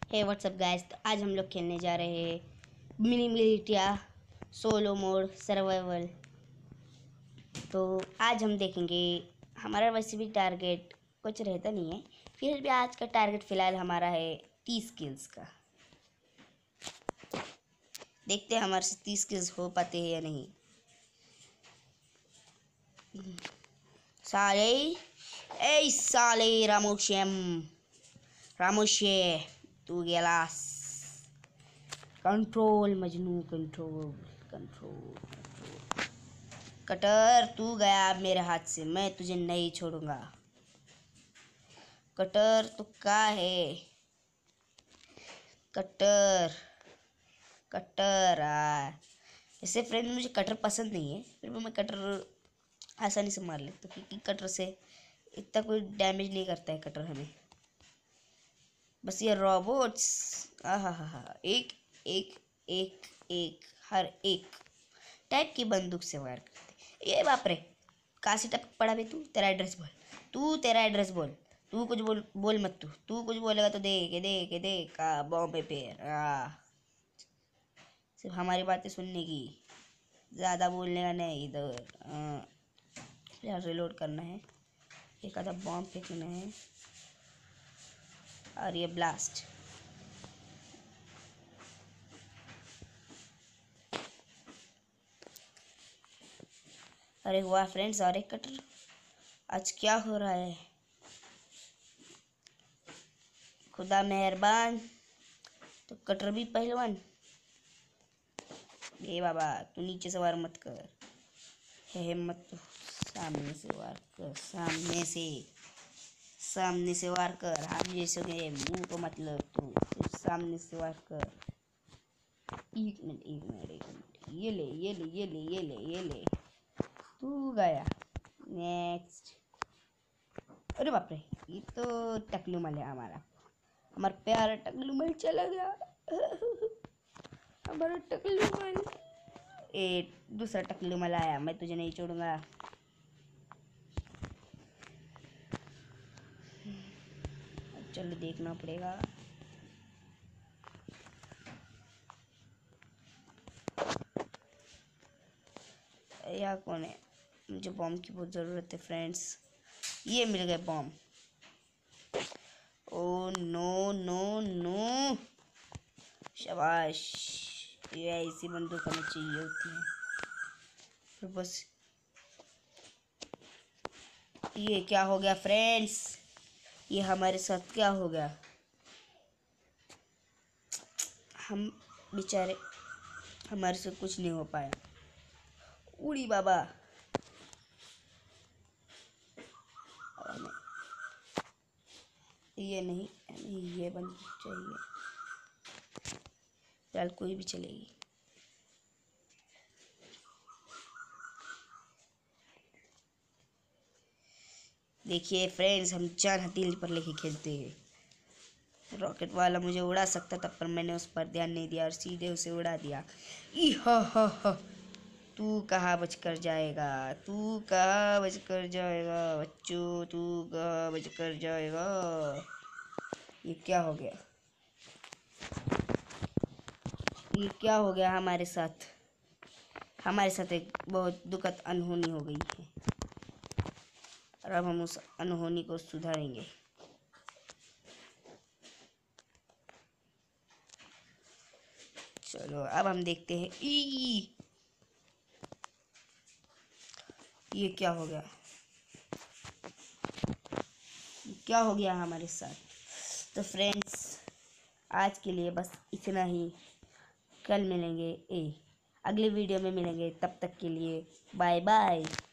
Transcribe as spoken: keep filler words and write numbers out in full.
हे WhatsApp guys, तो आज हम लोग खेलने जा रहे हैं mini militia solo mode survival. तो आज हम देखेंगे, हमारा वैसे भी टारगेट कुछ रहता नहीं है, फिर भी आज का टारगेट फ़िलहाल हमारा है तीस किल्स का। देखते हैं हमारे से तीस किल्स हो पाते हैं या नहीं। साले ए साले रामोशेम रामोशे तू गेलास। कंट्रोल मजनू, कंट्रोल कंट्रोल। कटर तू गया अब मेरे हाथ से, मैं तुझे नहीं छोड़ूंगा। कटर तू का है? कटर कटर आ ऐसे फ्रेंड, मुझे कटर पसंद नहीं है, फिर भी मैं कटर आसानी से मार लेता हूँ क्योंकि कटर से इतना कोई डैमेज नहीं करता है कटर हमें। बस ये रोबोट्स आहा हा हा एक एक एक एक हर एक टाइप की बंदूक से वार करते। ये बाप रे, कहाँ से टपक पड़ा बे तू? तेरा एड्रेस बोल, तू तेरा एड्रेस बोल। तू कुछ बोल बोल मत, तू तू कुछ बोलेगा तो दे के दे के दे का बॉम्बे पे आ। सिर्फ हमारी बातें सुनने की, ज़्यादा बोलने का नहीं। इधर यार रिलोड करना है, एक आधा बॉम्ब फेंकना है और ये ब्लास्ट। अरे वाह फ्रेंड्स, और एक कटर। आज क्या हो रहा है? खुदा मेहरबान। तो कटर भी पहलवान। ए बाबा, तू नीचे से वार मत कर, है मत तो सामने से वार कर, सामने से सामने से वार कर। हम जैसे मुंह को मतलब तू सामने से वार कर। एक मिनट एक मिनट एक मिनट ये ले ये ले ये ले ये ले ये ले तू गया। नेक्स्ट। अरे बाप रे, ये तो टकलू मल है हमारा हमारा प्यारा टकलू मल चला गया। हमारा टकलू मल। ए दूसरा टकलू मल आया, मैं तुझे नहीं छोड़ूंगा। चलो देखना पड़ेगा। या कौन है? मुझे बॉम्ब की बहुत ज़रूरत है फ्रेंड्स। ये मिल गए bomb. Oh no no no, शाबाश। ये ऐसी बंदूक हमें चाहिए होती है। तो बस ये क्या हो गया फ्रेंड्स? ये हमारे साथ क्या हो गया? हम बेचारे, हमारे से कुछ नहीं हो पाया। उड़ी बाबा। ये नहीं, ये बंदूक चाहिए, फिलहाल कोई भी चलेगी। देखिए फ्रेंड्स, हम चार हथेली पर लेके खेलते हैं। रॉकेट वाला मुझे उड़ा सकता था, पर मैंने उस पर ध्यान नहीं दिया और सीधे उसे उड़ा दिया। ई हा हा हा। तू कहाँ बच कर जाएगा? तू कहाँ बच कर जाएगा बच्चों? तू कहाँ बच कर जाएगा? ये क्या हो गया? ये क्या हो गया हमारे साथ? हमारे साथ एक बहुत दुखद अनहोनी हो गई है और अब हम उस अनहोनी को सुधारेंगे। चलो अब हम देखते हैं। ई ये क्या हो गया? क्या हो गया हमारे साथ? तो फ्रेंड्स, आज के लिए बस इतना ही। कल मिलेंगे, ए अगले वीडियो में मिलेंगे। तब तक के लिए बाय बाय।